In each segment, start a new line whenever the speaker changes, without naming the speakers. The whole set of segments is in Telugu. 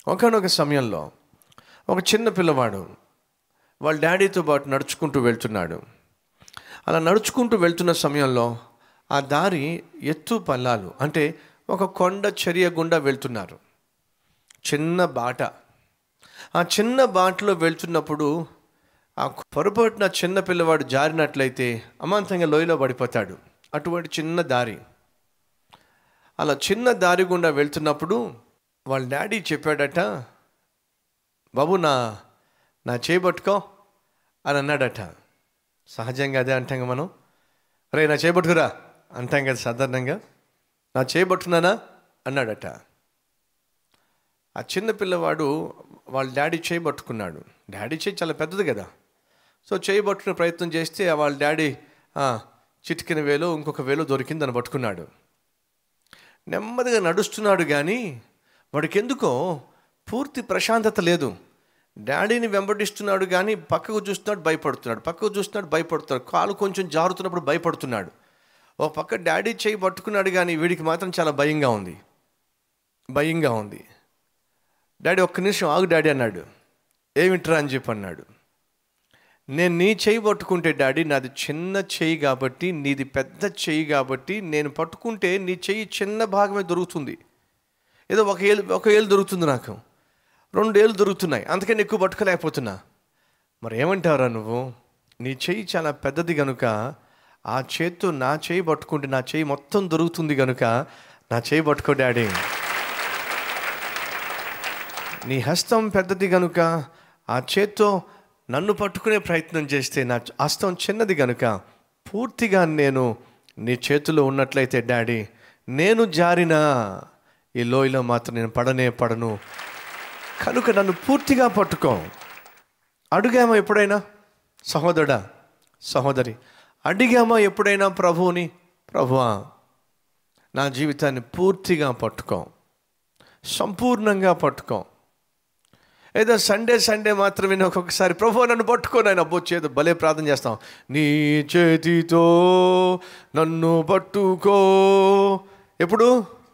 ఒకానొక సమయంలో ఒక చిన్న పిల్లవాడు వాళ్ళ డాడీతో పాటు నడుచుకుంటూ వెళ్తున్నాడు. అలా నడుచుకుంటూ వెళ్తున్న సమయంలో ఆ దారి ఎత్తు పల్లాలు, అంటే ఒక కొండ చర్య గుండా వెళ్తున్నారు. చిన్న బాట. ఆ చిన్న బాటలో వెళ్తున్నప్పుడు ఆ పొరపాటున చిన్న పిల్లవాడు జారినట్లయితే అమాంతంగా లోయలో పడిపోతాడు. అటువంటి చిన్న దారి. అలా చిన్న దారి గుండా వెళ్తున్నప్పుడు వాళ్ళ డాడీ చెప్పాడట, బాబు నా చేయి పట్టుకో అని అన్నాడట. సహజంగా అదే అంటాం మనం, రే నా చేయి పట్టుకురా అంటాం కదా సాధారణంగా. నా చేయి పట్టుకున్నానా అన్నాడట. ఆ చిన్న పిల్లవాడు వాళ్ళ డాడీ చేయి పట్టుకున్నాడు. డాడీ చేయి చాలా పెద్దది కదా. సో చేయి పట్టుకునే ప్రయత్నం చేస్తే వాళ్ళ డాడీ చిటికిన వేలు ఇంకొక వేలు దొరికిందని పట్టుకున్నాడు. నెమ్మదిగా నడుస్తున్నాడు, కానీ వాడికి ఎందుకో పూర్తి ప్రశాంతత లేదు. డాడీని వెంబడిస్తున్నాడు కానీ పక్కకు చూస్తున్నాడు, భయపడుతున్నాడు. కాలు కొంచెం జారుతున్నప్పుడు భయపడుతున్నాడు. ఒక పక్క డాడీ చేయి పట్టుకున్నాడు కానీ వీడికి మాత్రం చాలా భయంగా ఉంది. డాడీ ఒక్క నిమిషం ఆగు డాడీ అన్నాడు. ఏమిట్రా అని చెప్పి అన్నాడు. నేను నీ చేయి పట్టుకుంటే డాడీ, నాది చిన్న చేయి కాబట్టి, నీది పెద్ద చేయి కాబట్టి, నేను పట్టుకుంటే నీ చెయ్యి చిన్న భాగమే దొరుకుతుంది. ఏదో ఒక ఏళ్ళు దొరుకుతుంది, నాకు 2 ఏళ్ళు దొరుకుతున్నాయి, అందుకని ఎక్కువ పట్టుకోలేకపోతున్నా. మరి ఏమంటావురా నువ్వు? నీ చెయ్యి చాలా పెద్దది కనుక ఆ చేత్తో నా చేయి పట్టుకుంటే నా చెయ్యి మొత్తం దొరుకుతుంది కనుక నా చేయి పట్టుకో డాడీ. నీ హస్తం పెద్దది కనుక ఆ చేత్తో నన్ను పట్టుకునే ప్రయత్నం చేస్తే నా హస్తం చిన్నది కనుక పూర్తిగా నేను నీ చేతిలో ఉన్నట్లయితే డాడీ, నేను జారినా ఈ లోయలో మాత్రం నేను పడను కనుక నన్ను పూర్తిగా పట్టుకో. అడిగామా ఎప్పుడైనా సహోదరుడా, సహోదరి, అడిగామా ఎప్పుడైనా ప్రభువుని, ప్రభువా నా జీవితాన్ని పూర్తిగా పట్టుకో, సంపూర్ణంగా పట్టుకో. ఏదో సండే మాత్రమే ఒక్కొక్కసారి ప్రభువా నన్ను పట్టుకోను ఆయన చేతి భలే ప్రార్థన చేస్తాం. నీ చేతితో నన్ను పట్టుకో. ఎప్పుడు?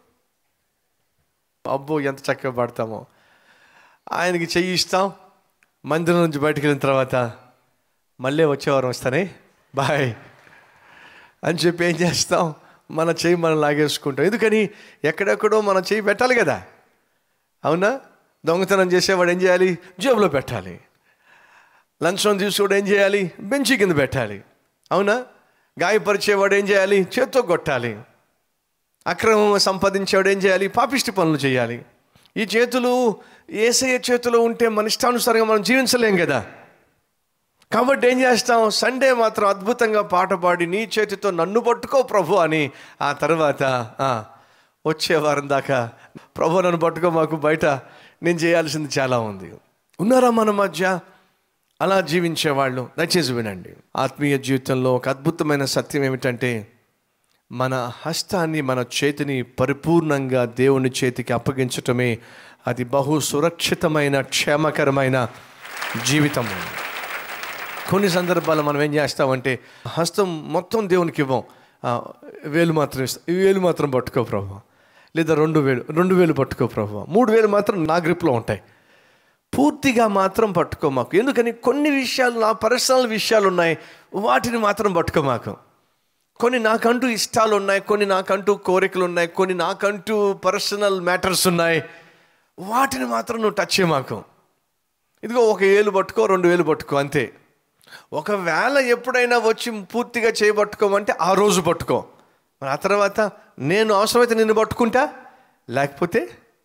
అబ్బో ఎంత చక్కగా పాడతామో. ఆయనకి చెయ్యి ఇస్తాం, మందిరం నుంచి బయటకు వెళ్ళిన తర్వాత మళ్ళీ వచ్చేవారం వస్తానే బాయ్ అని చెప్పి ఏం చేస్తాం, మన చెయ్యి మనం లాగేసుకుంటాం. ఎందుకని? ఎక్కడెక్కడో మన చెయ్యి పెట్టాలి కదా, అవునా? దొంగతనం చేసేవాడు ఏం చేయాలి? జేబులో పెట్టాలి. లంచం తీసుకోవడం ఏం చేయాలి? బెంచి కింద పెట్టాలి, అవునా? గాయపరిచేవాడు ఏం చేయాలి? చేత్తో కొట్టాలి. అక్రమం సంపాదించేవాడు ఏం చేయాలి? పాపిష్టి పనులు చేయాలి. ఈ చేతులు యేసయ్య చేతిలో ఉంటే మన ఇష్టానుసారంగా మనం జీవించలేం కదా. కాబట్టి ఏం చేస్తాం? సండే మాత్రం అద్భుతంగా పాట పాడి నీ చేతితో నన్ను పట్టుకో ప్రభు అని, ఆ తర్వాత వచ్చే వారం దాకా ప్రభు నన్ను పట్టుకో, మాకు బయట నేను చేయాల్సింది చాలా ఉంది. ఉన్నారా మన మధ్య అలా జీవించేవాళ్ళు? దయచేసి వినండి. ఆత్మీయ జీవితంలో ఒక అద్భుతమైన సత్యం ఏమిటంటే, మన హస్తాన్ని, మన చేతిని పరిపూర్ణంగా దేవుని చేతికి అప్పగించటమే అది బహు సురక్షితమైన, క్షేమకరమైన జీవితము. కొన్ని సందర్భాల్లో మనం ఏం చేస్తామంటే హస్తం మొత్తం దేవునికి ఇవ్వం, వేలు మాత్రం ఇస్తాం. ఈ వేలు మాత్రం పట్టుకో ప్రభు, లేదా 2 వేలు పట్టుకో ప్రభు, 3 వేలు మాత్రం నా గ్రిప్లో ఉంటాయి, పూర్తిగా మాత్రం పట్టుకో మాకు. ఎందుకని? కొన్ని విషయాలు నా పర్సనల్ విషయాలు ఉన్నాయి, వాటిని మాత్రం పట్టుకో మాకు. కొన్ని నాకంటూ ఇష్టాలు ఉన్నాయి, కొన్ని నాకంటూ కోరికలు ఉన్నాయి, కొన్ని నాకంటూ పర్సనల్ మ్యాటర్స్ ఉన్నాయి, వాటిని మాత్రం నువ్వు టచ్ చేయ మాకు. ఇదిగో 1 వేలు పట్టుకో, 2 వేలు పట్టుకో, అంతే. ఒకవేళ ఎప్పుడైనా వచ్చి పూర్తిగా చేయబట్టుకోమంటే ఆ రోజు పట్టుకో. మరి ఆ తర్వాత నేను అవసరమైతే నిన్ను పట్టుకుంటా, లేకపోతే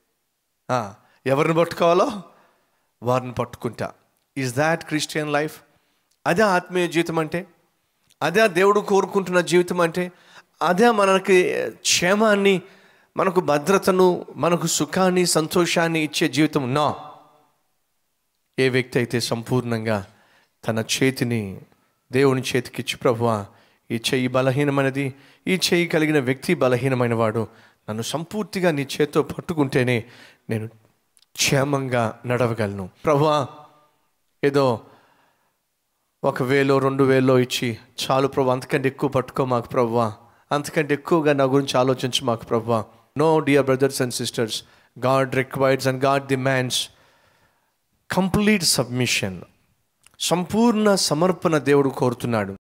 ఎవరిని పట్టుకోవాలో వారిని పట్టుకుంటా. Is that Christian life? అదే ఆత్మీయ జీవితం అంటే, అదే దేవుడు కోరుకుంటున్న జీవితం అంటే, అదే మనకి క్షేమాన్ని, మనకు భద్రతను, మనకు సుఖాన్ని, సంతోషాన్ని ఇచ్చే జీవితం. నా ఏ వ్యక్తి అయితే సంపూర్ణంగా తన చేతిని దేవుని చేతికి ఇచ్చి, ప్రభువా ఈ చెయ్యి బలహీనమైనది, ఈ చెయ్యి కలిగిన వ్యక్తి బలహీనమైన వాడు, నన్ను సంపూర్తిగా నీ చేతితో పట్టుకుంటేనే నేను క్షేమంగా నడవగలను. ప్రభువా ఏదో 1 వేలో 2 వేలో ఇచ్చి చాలు ప్రభు, అంతకంటే ఎక్కువ పట్టుకో మాకు ప్రభువా, అంతకంటే ఎక్కువగా నా గురించి ఆలోచించు మాకు ప్రభువా. No dear brothers and sisters, God requires and God demands complete submission. సంపూర్ణ సమర్పణ దేవుడు కోరుతున్నాడు.